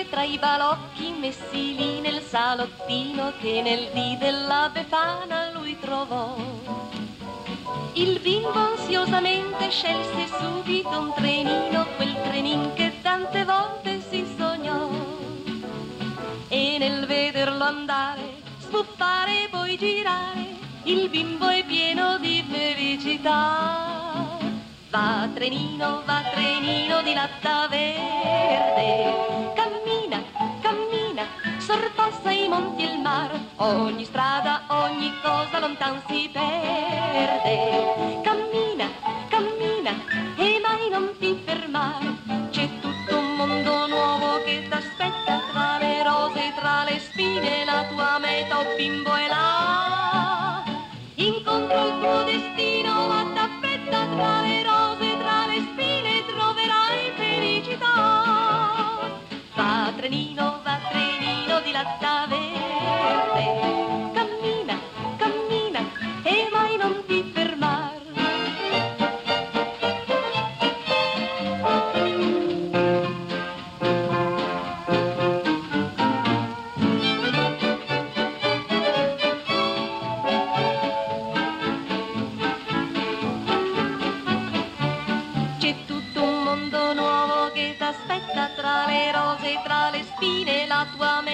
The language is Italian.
tra i balocchi messi lì nel salottino che nel dì della Befana lui trovò. Il bimbo ansiosamente scelse subito un trenino, quel trenin che tante volte si sognò. E nel vederlo andare, sbuffare e poi girare, il bimbo è pieno di felicità. Va trenino di latta verde, cammina, cammina, sorpassa i monti e il mar, ogni strada, ogni cosa lontan si perde. Cammina, cammina e mai non ti fermare, c'è tutto un mondo nuovo che t'aspetta, tra le rose, tra le spine, la tua meta, oh bimbo, è là. Incontro il tuo destino, ma t'aspetta tra le rose, tra le spine, troverai felicità. Va trenino di latta verde, cammina, cammina e mai non ti fermare. Aspetta tra le rose, tra le spine, la tua